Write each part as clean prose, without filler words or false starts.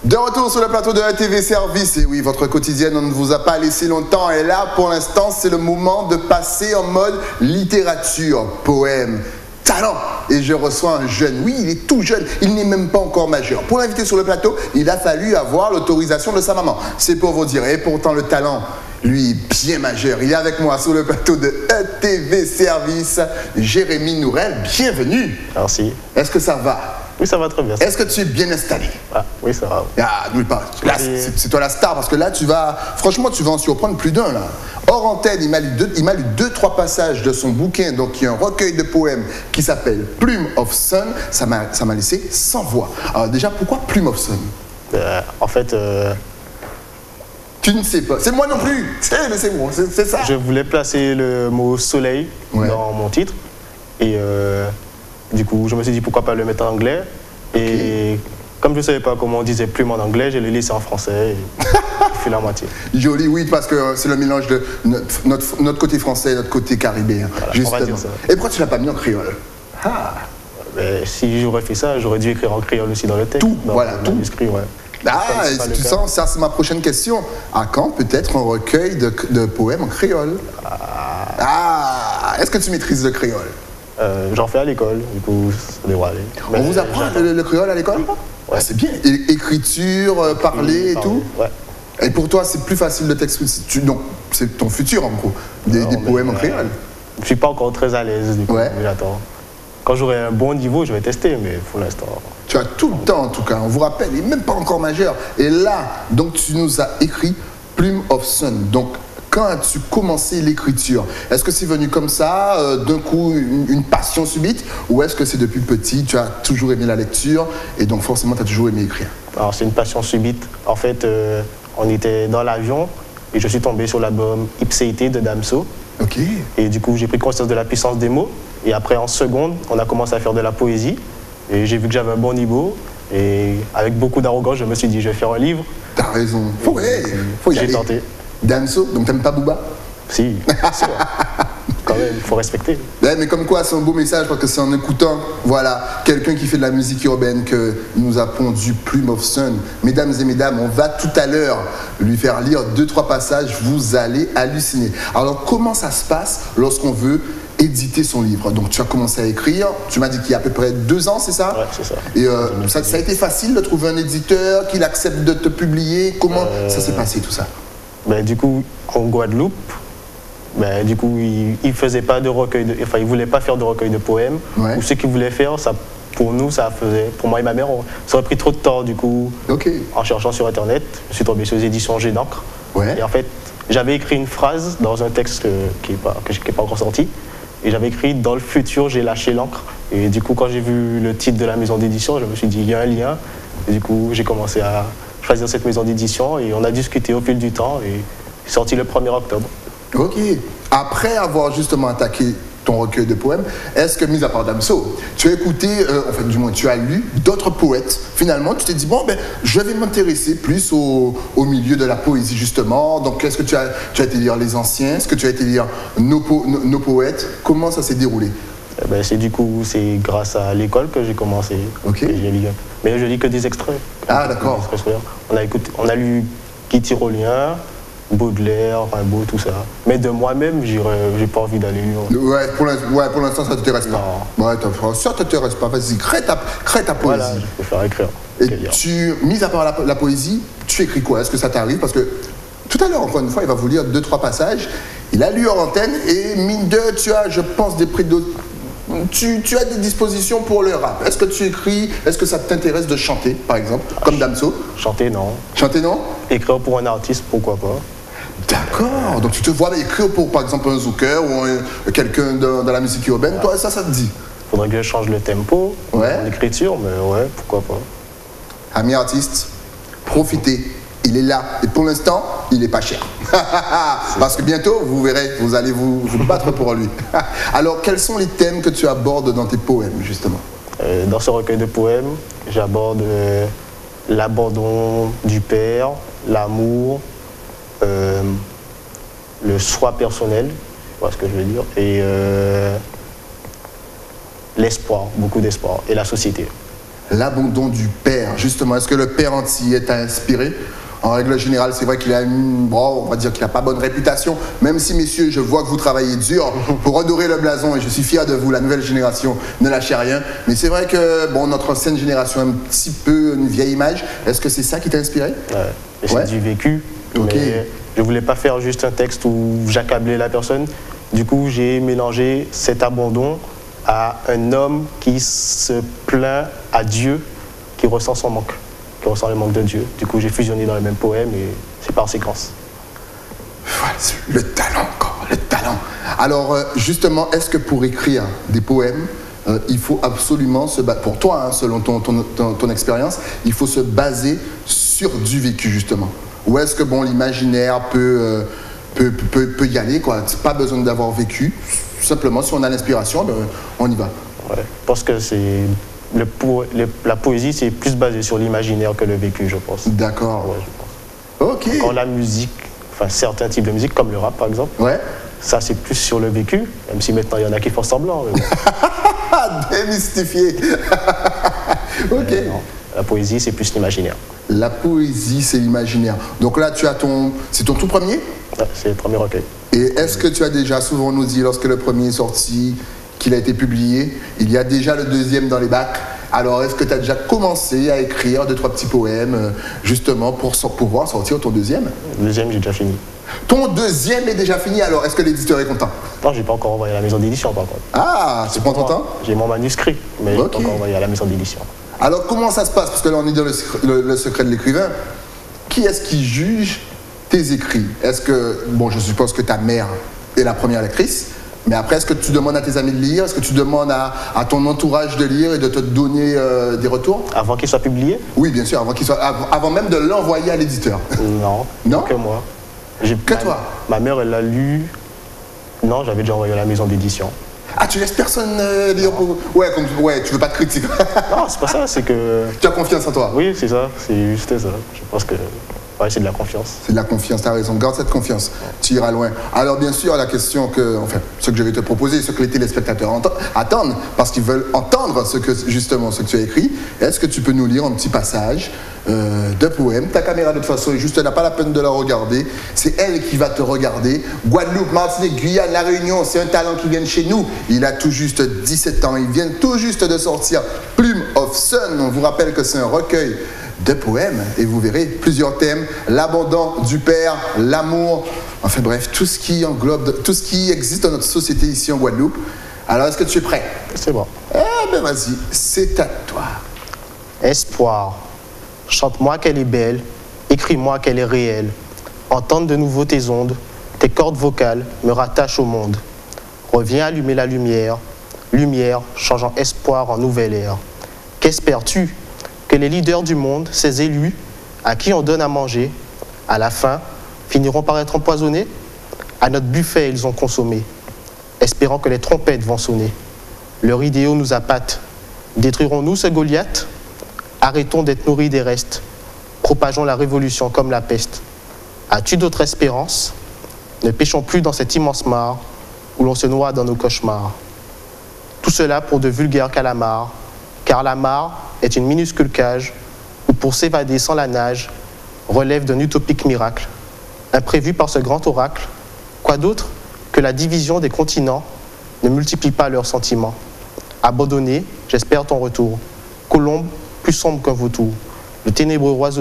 De retour sur le plateau de la TV Service, et oui, votre quotidienne, on ne vous a pas laissé longtemps, et là, pour l'instant, c'est le moment de passer en mode littérature, poème, talent. Et je reçois un jeune, oui, il est tout jeune, il n'est même pas encore majeur. Pour l'inviter sur le plateau, il a fallu avoir l'autorisation de sa maman. C'est pour vous dire, et pourtant le talent, lui, bien majeur. Il est avec moi sur le plateau de ETV Service, Jérémy Nourel, bienvenue. Merci. Est-ce que ça va? Oui, ça va très bien. Est-ce que tu es bien installé? Ah, oui, ça va. Ah, oui, pas. Là, c'est toi la star, parce que là, franchement, tu vas en surprendre plus d'un, là. Hors antenne, il m'a lu deux, trois passages de son bouquin, donc il y a un recueil de poèmes qui s'appelle Plume of Sun. Ça m'a laissé sans voix. Alors déjà, pourquoi Plume of Sun? En fait... Tu ne sais pas. C'est moi non plus. C'est moi, c'est ça. Je voulais placer le mot soleil dans mon titre. Et du coup, je me suis dit pourquoi pas le mettre en anglais. Et comme je ne savais pas comment on disait plume en anglais, je l'ai laissé en français et je fais la moitié. Joli, oui, parce que c'est le mélange de notre côté français et notre côté caribéen. Voilà, justement. on va dire ça. Et pourquoi tu ne l'as pas mis en créole? Ah. Mais si j'aurais fait ça, j'aurais dû écrire en créole aussi dans le texte. Tout, voilà, tout. Ouais. Ah, tu sens, ça c'est ma prochaine question. À quand peut-être un recueil de poèmes en créole? Est-ce que tu maîtrises le créole? J'en fais à l'école, du coup, ça devrait aller. On vous apprend le créole à l'école? Ouais. C'est bien. Écriture, parler et tout? Ouais. Et pour toi, c'est plus facile de t'exprimer? Non, c'est ton futur en gros, des poèmes en créole. Je ne suis pas encore très à l'aise, du coup, ouais. J'attends. Quand j'aurai un bon niveau, je vais tester, mais pour l'instant... Tu as tout le temps en tout cas, on vous rappelle, il n'est même pas encore majeur. Et là, donc tu nous as écrit Plume of Sun. Donc, quand as-tu commencé l'écriture? Est-ce que c'est venu comme ça, d'un coup, une passion subite? Ou est-ce que c'est depuis petit, tu as toujours aimé la lecture et donc forcément tu as toujours aimé écrire? Alors c'est une passion subite. En fait, on était dans l'avion et je suis tombé sur l'album Ipséité de Damso. Ok. Et du coup, j'ai pris conscience de la puissance des mots. Et après, en seconde, on a commencé à faire de la poésie. Et j'ai vu que j'avais un bon niveau. Et avec beaucoup d'arrogance, je me suis dit, je vais faire un livre. T'as raison. Faut y aller. J'ai tenté. Damso, donc t'aimes pas Booba? Si, c'est vrai. Quand même, il faut respecter. Ouais, mais comme quoi, c'est un beau message parce que c'est en écoutant, voilà, quelqu'un qui fait de la musique urbaine que nous a pondu Plume of Sun. Mesdames et mesdames, on va tout à l'heure lui faire lire 2-3 passages, vous allez halluciner. Alors, comment ça se passe lorsqu'on veut éditer son livre? Donc, tu as commencé à écrire, tu m'as dit qu'il y a à peu près 2 ans, c'est ça? Ouais, c'est ça. Et ça a été facile de trouver un éditeur, qu'il accepte de te publier. Comment ça s'est passé tout ça? Ben, du coup, en Guadeloupe, ben, du coup, il faisait pas de recueil il voulait pas faire de recueil de poèmes. Ouais. Ou ce qu'il voulait faire, ça, pour nous, pour moi et ma mère, ça aurait pris trop de temps. Du coup, en cherchant sur Internet, je suis tombé sur les éditions G d'encre. Ouais. Et en fait, j'avais écrit une phrase dans un texte qui n'est pas encore sorti. Et j'avais écrit « Dans le futur, j'ai lâché l'encre ». Et du coup, quand j'ai vu le titre de la maison d'édition, je me suis dit, il y a un lien. Et du coup, j'ai commencé à choisir cette maison d'édition et on a discuté au fil du temps et c'est sorti le 1er octobre. Ok. Après avoir justement attaqué ton recueil de poèmes, est-ce que, mis à part Damso, tu as écouté, enfin du moins tu as lu d'autres poètes? Finalement, tu t'es dit, bon, ben, je vais m'intéresser plus au milieu de la poésie justement. Donc, est-ce que tu as été lire les anciens? Est-ce que tu as été lire nos poètes? Comment ça s'est déroulé? Ben, c'est grâce à l'école que j'ai commencé. Ok. Mais je lis que des extraits. Ah, d'accord. On a lu Guy Tyrolien, Baudelaire, Rimbaud, tout ça. Mais de moi-même, j'ai pas envie d'aller lire. Ouais, pour l'instant, ça ne t'intéresse pas. Ouais, ça ne t'intéresse pas. Vas-y, crée ta poésie. Voilà, je préfère écrire. Et mis à part la poésie, tu écris quoi? Est-ce que ça t'arrive? Parce que tout à l'heure, encore une fois, il va vous lire 2-3 passages. Il a lu en antenne et mine de, tu as, je pense, tu as des dispositions pour le rap. Est-ce que tu écris? Est-ce que ça t'intéresse de chanter, par exemple, comme Damso? Chanter, non. Chanter, non? Écrire pour un artiste, pourquoi pas. D'accord. Donc tu te vois écrire pour, par exemple, un zouker ou quelqu'un dans la musique urbaine. Ouais. Toi, ça te dit? Faudrait que je change le tempo, l'écriture, mais ouais, pourquoi pas. Amis artistes, profitez. Il est là. Et pour l'instant, il n'est pas cher. Parce que bientôt, vous verrez, vous allez vous battre pour lui. Alors, quels sont les thèmes que tu abordes dans tes poèmes, justement? Dans ce recueil de poèmes, j'aborde l'abandon du père, l'amour, le soi personnel, voilà ce que je veux dire, et l'espoir, beaucoup d'espoir, et la société. l'abandon du père. Justement, est-ce que le père entier t'a inspiré? En règle générale, c'est vrai qu'il a on va dire qu'il n'a pas bonne réputation, même si, messieurs, je vois que vous travaillez dur pour redorer le blason et je suis fier de vous, la nouvelle génération, ne lâchez rien. Mais c'est vrai que, bon, notre ancienne génération a un petit peu une vieille image. Est-ce que c'est ça qui t'a inspiré? C'est du vécu, mais je ne voulais pas faire juste un texte où j'accablais la personne. Du coup, j'ai mélangé cet abandon à un homme qui se plaint à Dieu, qui ressent son manque. Qui ressent le manque de Dieu. Du coup, j'ai fusionné dans le même poème et c'est par séquence. Voilà, le talent, encore, le talent. Alors, justement, est-ce que pour écrire des poèmes, il faut absolument se baser, pour toi, hein, selon ton expérience, il faut se baser sur du vécu, justement? Ou est-ce que, bon, l'imaginaire peut y aller, quoi? Pas besoin d'avoir vécu. Simplement, si on a l'inspiration, ben, on y va. Ouais, parce que c'est... la poésie, c'est plus basé sur l'imaginaire que le vécu, je pense. D'accord. Ouais, je pense. Ok. Quand la musique, enfin certains types de musique, comme le rap par exemple, ça c'est plus sur le vécu, même si maintenant il y en a qui font semblant. Mais bon. Démystifié. Ok. Non, la poésie, c'est plus l'imaginaire. La poésie, c'est l'imaginaire. Donc là, tu as c'est ton tout premier? Ouais, c'est le premier recueil. Et est-ce que tu as déjà, souvent on nous dit, lorsque le premier est sorti, qu'il a été publié, il y a déjà le deuxième dans les bacs. Alors, est-ce que tu as déjà commencé à écrire 2-3 petits poèmes, justement, pour pouvoir sortir ton deuxième? Le deuxième, j'ai déjà fini. Ton deuxième est déjà fini, alors est-ce que l'éditeur est content? Non, j'ai pas encore envoyé à la maison d'édition, par contre. Ah, tu prends ton temps? J'ai mon manuscrit, mais j'ai pas encore envoyé à la maison d'édition. Alors, comment ça se passe? Parce que là, on est dans le secret de l'écrivain. Qui est-ce qui juge tes écrits? Est-ce que, bon, je suppose que ta mère est la première lectrice, mais après, est-ce que tu demandes à tes amis de lire? Est-ce que tu demandes à ton entourage de lire et de te donner des retours? Avant qu'il soit publié? Oui, bien sûr, avant même de l'envoyer à l'éditeur. Non, non, que moi. Que toi? Ma mère, elle l'a lu. Non, j'avais déjà envoyé à la maison d'édition. Ah, tu laisses personne lire pour... Ouais, tu veux pas de critique. Non, c'est pas ça, c'est que... Tu as confiance en toi? Oui, c'est ça, c'est juste ça. Je pense que... Ouais, c'est de la confiance. C'est de la confiance, tu as raison. Garde cette confiance, tu iras loin. Alors bien sûr, la question ce que je vais te proposer, ce que les téléspectateurs attendent, parce qu'ils veulent entendre ce que tu as écrit, est-ce que tu peux nous lire un petit passage de poème? Ta caméra de toute façon est juste, elle n'a pas la peine de la regarder, c'est elle qui va te regarder. Guadeloupe, Martinique, Guyane, La Réunion, c'est un talent qui vient de chez nous. Il a tout juste 17 ans, il vient tout juste de sortir Plume of Sun. On vous rappelle que c'est un recueil de poèmes, et vous verrez plusieurs thèmes: l'abandon du père, l'amour, enfin bref, tout ce qui englobe, tout ce qui existe dans notre société ici en Guadeloupe. Alors, est-ce que tu es prêt? C'est bon. Eh ben vas-y, c'est à toi. Espoir, chante-moi qu'elle est belle, écris-moi qu'elle est réelle. Entendre de nouveau tes ondes, tes cordes vocales me rattachent au monde. Reviens allumer la lumière, lumière changeant espoir en nouvelle ère. Qu'espères-tu? Que les leaders du monde, ces élus, à qui on donne à manger, à la fin, finiront par être empoisonnés? À notre buffet, ils ont consommé, espérant que les trompettes vont sonner. Leur idéaux nous appâtent. Détruirons-nous ce Goliath? Arrêtons d'être nourris des restes. Propageons la révolution comme la peste. As-tu d'autres espérances? Ne pêchons plus dans cet immense mare où l'on se noie dans nos cauchemars. Tout cela pour de vulgaires calamars, car la mare est une minuscule cage où, pour s'évader sans la nage, relève d'un utopique miracle, imprévu par ce grand oracle. Quoi d'autre que la division des continents ne multiplie pas leurs sentiments. Abandonné, j'espère ton retour. Colombe, plus sombre qu'un vautour. Le ténébreux oiseau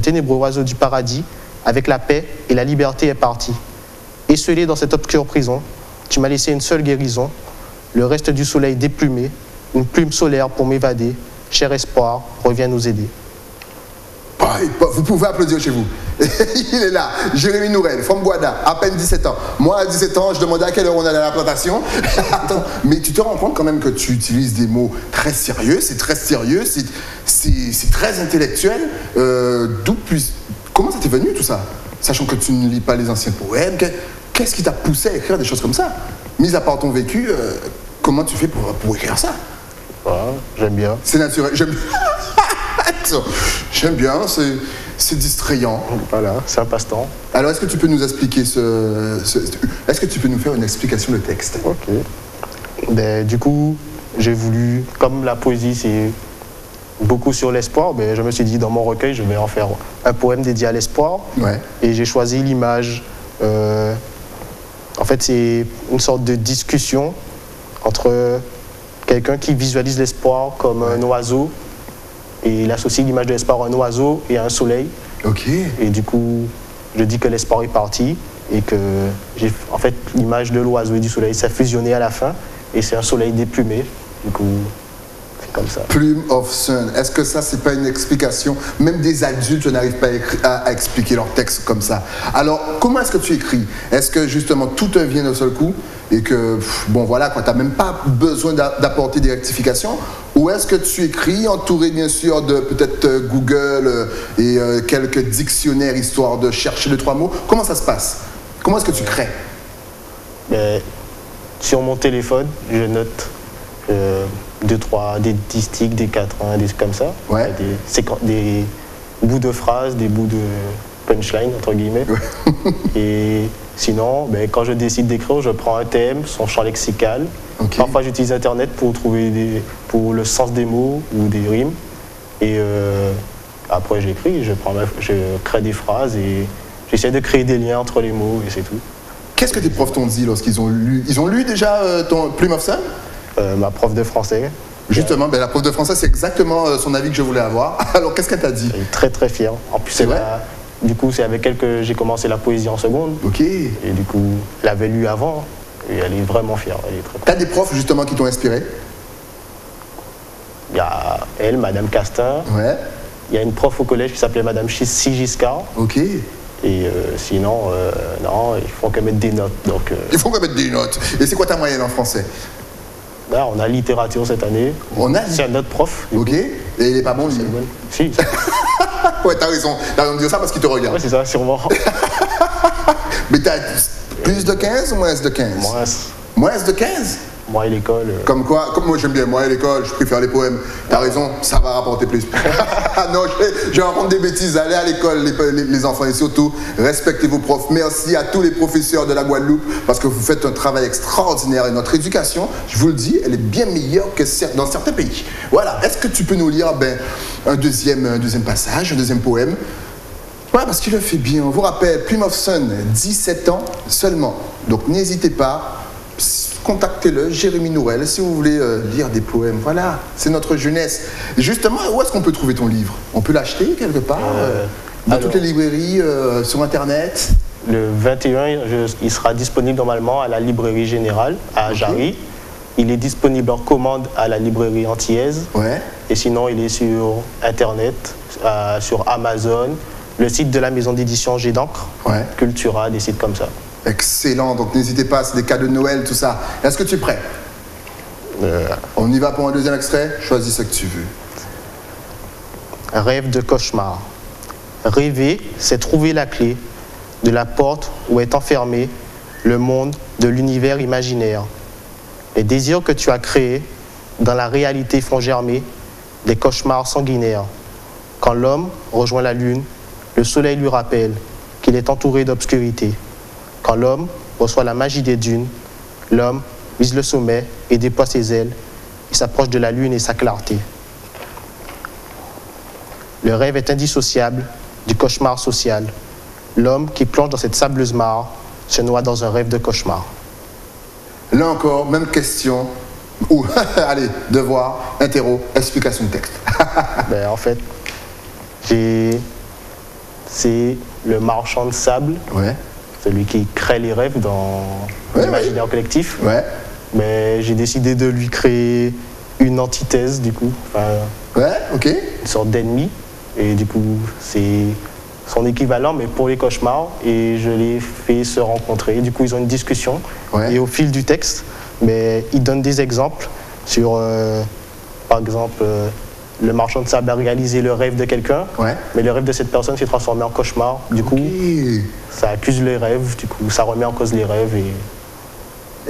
du paradis, avec la paix et la liberté, est parti. Esselé dans cette obscure prison, tu m'as laissé une seule guérison, le reste du soleil déplumé, une plume solaire pour m'évader. Cher espoir, reviens nous aider. Vous pouvez applaudir chez vous. Il est là, Jérémy Nourel, from Guada, à peine 17 ans. Moi, à 17 ans, je demandais à quelle heure on allait à la plantation. Attends, mais tu te rends compte quand même que tu utilises des mots très sérieux, c'est très sérieux, c'est très intellectuel. Comment ça t'est venu tout ça? Sachant que tu ne lis pas les anciens poèmes, qu'est-ce qui t'a poussé à écrire des choses comme ça? Mis à part ton vécu, comment tu fais pour écrire ça? J'aime bien. C'est naturel. J'aime bien, c'est distrayant. Voilà, c'est un passe-temps. Alors, est-ce que tu peux nous expliquer est-ce que tu peux nous faire une explication de texte? Ok. Du coup, j'ai voulu, comme la poésie, c'est beaucoup sur l'espoir, mais je me suis dit, dans mon recueil, je vais en faire un poème dédié à l'espoir. Ouais. Et j'ai choisi l'image. En fait, c'est une sorte de discussion entre quelqu'un qui visualise l'espoir comme un oiseau, et il associe l'image de l'espoir à un oiseau et à un soleil. Ok. Et du coup, je dis que l'espoir est parti, et que, en fait, l'image de l'oiseau et du soleil s'est fusionnée à la fin, et c'est un soleil déplumé. Du coup, c'est comme ça. Plume of Sun. Est-ce que ça, c'est pas une explication? Même des adultes n'arrivent pas à expliquer leur texte comme ça. Alors, comment est-ce que tu écris? Est-ce que justement tout te vient d'un seul coup et que, bon voilà, tu n'as même pas besoin d'apporter des rectifications? Ou est-ce que tu écris entouré bien sûr de peut-être Google et quelques dictionnaires histoire de chercher les 3 mots? Comment ça se passe? Comment est-ce que tu crées? Sur mon téléphone, je note 2, 3, des distiques, des 4, des trucs comme ça. Ouais. Des bouts de phrases, des bouts de punchline, entre guillemets. Ouais. Et sinon, quand je décide d'écrire, je prends un thème, son champ lexical. Okay. Parfois, j'utilise Internet pour trouver pour le sens des mots ou des rimes. Et après, j'écris, je crée des phrases et j'essaie de créer des liens entre les mots et c'est tout. Qu'est-ce que tes profs t'ont dit lorsqu'ils ont lu? Ils ont lu déjà ton Plume of Sun? Ma prof de français. Justement, la prof de français, c'est exactement son avis que je voulais avoir. Alors, qu'est-ce qu'elle t'a dit? Elle est très très fière. En plus, du coup, c'est avec elle que j'ai commencé la poésie en seconde. Ok. Et du coup, elle avait lu avant et elle est vraiment fière. T'as des profs justement qui t'ont inspiré? Il y a elle, Madame Castin. Ouais. Il y a une prof au collège qui s'appelait Madame Sigiscard. Ok. Et sinon, non, il faut qu'elle mette des notes. Donc, il faut qu'elle mette des notes. Et c'est quoi ta moyenne en français? Là, on a littérature cette année. C'est un autre prof. Ok. Et il n'est pas bon, lui? Si. Ouais, t'as raison de dire ça parce qu'il te regarde. Ouais, c'est ça, sûrement. Mais t'as plus de 15 ou moins de 15? Moins. Moins de 15? Moi et l'école. Comme quoi, comme moi j'aime bien, moi et l'école, je préfère les poèmes. T'as raison, ça va rapporter plus. Non, je vais raconter des bêtises. Allez à l'école, les enfants, et surtout, respectez vos profs. Merci à tous les professeurs de la Guadeloupe parce que vous faites un travail extraordinaire. Et notre éducation, je vous le dis, elle est bien meilleure que dans certains pays. Voilà, est-ce que tu peux nous lire un deuxième passage, un deuxième poème? Ouais, parce qu'il le fait bien. On vous rappelle, Plume of Sun, 17 ans seulement. Donc n'hésitez pas. Contactez-le, Jérémy Nourel, si vous voulez lire des poèmes. Voilà, c'est notre jeunesse. Et justement, où est-ce qu'on peut trouver ton livre? On peut l'acheter quelque part dans toutes les librairies, sur Internet? Le 21, il sera disponible normalement à la librairie générale, à Jarry. Il est disponible en commande à la librairie antillaise. Ouais. Et sinon, il est sur Internet, sur Amazon, le site de la maison d'édition Jet d'encre, Cultura, des sites comme ça. Excellent, donc n'hésitez pas, c'est des cadeaux de Noël, tout ça. Est-ce que tu es prêt? On y va pour un deuxième extrait? Choisis ce que tu veux. Rêve de cauchemar. Rêver, c'est trouver la clé de la porte où est enfermé le monde de l'univers imaginaire. Les désirs que tu as créés dans la réalité font germer des cauchemars sanguinaires. Quand l'homme rejoint la lune, le soleil lui rappelle qu'il est entouré d'obscurité. Quand l'homme reçoit la magie des dunes, l'homme vise le sommet et déploie ses ailes. Il s'approche de la lune et sa clarté. Le rêve est indissociable du cauchemar social. L'homme qui plonge dans cette sableuse mare se noie dans un rêve de cauchemar. Là encore, même question. Ou, allez, devoir, interro, explication de texte. En fait, c'est le marchand de sable. Ouais. Celui qui crée les rêves dans l'imaginaire collectif. Ouais. Mais j'ai décidé de lui créer une antithèse, du coup. Une sorte d'ennemi. Et du coup, c'est son équivalent, mais pour les cauchemars. Et je les fais se rencontrer. Du coup, ils ont une discussion. Et au fil du texte, ils donnent des exemples sur, par exemple, le marchand de sable a réalisé le rêve de quelqu'un, mais le rêve de cette personne s'est transformé en cauchemar. Du coup, ça accuse les rêves, du coup, ça remet en cause les rêves.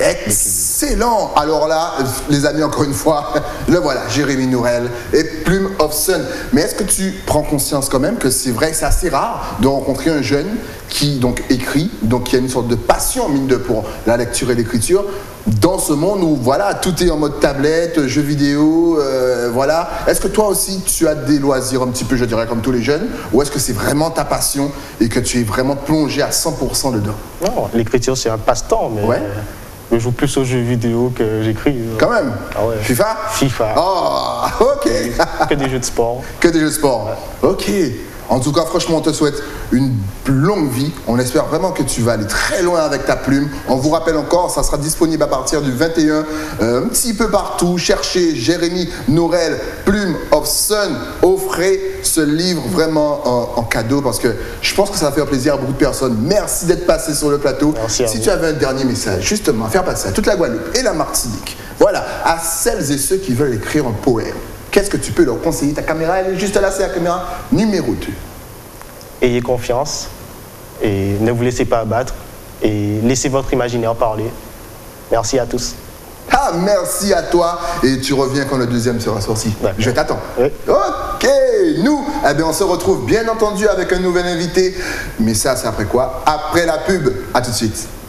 Excellent! Alors là, les amis, encore une fois, le voilà, Jérémy Nourel et Plume of Sun. Mais est-ce que tu prends conscience quand même que c'est vrai, c'est assez rare de rencontrer un jeune qui donc écrit, donc qui a une sorte de passion mine de pour la lecture et l'écriture dans ce monde où voilà tout est en mode tablette, jeux vidéo, voilà. Est-ce que toi aussi tu as des loisirs un petit peu, je dirais comme tous les jeunes, ou est-ce que c'est vraiment ta passion et que tu es vraiment plongé à 100% dedans? Non, l'écriture c'est un passe-temps, mais Ouais. je joue plus aux jeux vidéo que j'écris. Quand même. Ah ouais. FIFA? FIFA. Oh, ok. Que des jeux de sport. Que des jeux de sport. Ok. En tout cas, franchement, on te souhaite une longue vie. On espère vraiment que tu vas aller très loin avec ta plume. On vous rappelle encore, ça sera disponible à partir du 21, un petit peu partout. Cherchez Jérémy Norel, Plume of Sun. Offrez ce livre vraiment en cadeau parce que je pense que ça va faire plaisir à beaucoup de personnes. Merci d'être passé sur le plateau. Merci à Si vous. tu avais un dernier message, justement, à faire passer à toute la Guadeloupe et la Martinique, voilà, à celles et ceux qui veulent écrire un poème, qu'est-ce que tu peux leur conseiller? Ta caméra, elle est juste là, c'est la caméra numéro 2. Ayez confiance et ne vous laissez pas abattre et laissez votre imaginaire parler. Merci à tous. Ah, merci à toi. Et tu reviens quand le deuxième sera sorti. D'accord. Je t'attends. Oui. Ok, nous, eh bien, on se retrouve bien entendu avec un nouvel invité. Mais ça, c'est après quoi? Après la pub. À tout de suite.